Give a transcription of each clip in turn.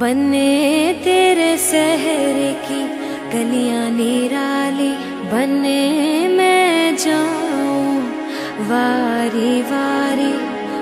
बने तेरे शहर की गलियां निराली, बने मैं जाऊं वारी वारी।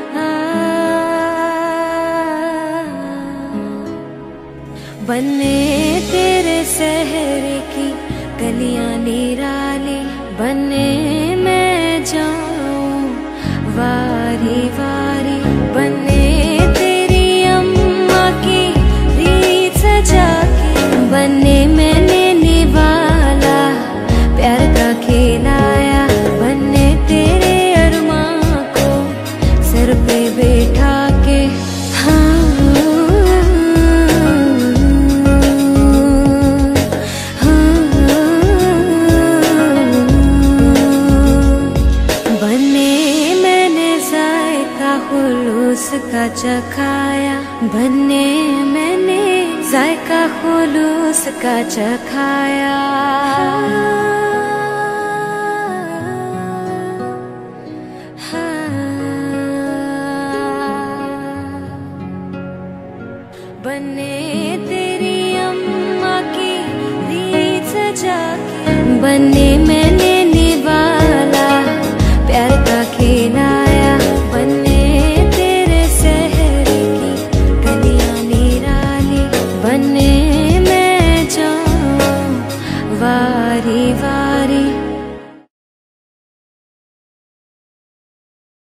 बने तेरे शहर की गलियां निराली, बने मैं जाऊं वारी वारी। बने तेरी अम्मा की रीत सजा के, बने मैंने निभाला प्यार का खिलाया। बने तेरे अरमां को सर पे बैठा के, का चखाया। बने मैंने जायका खुलूस का चखाया। बने तेरी अम्मा की रीत सजा के, बने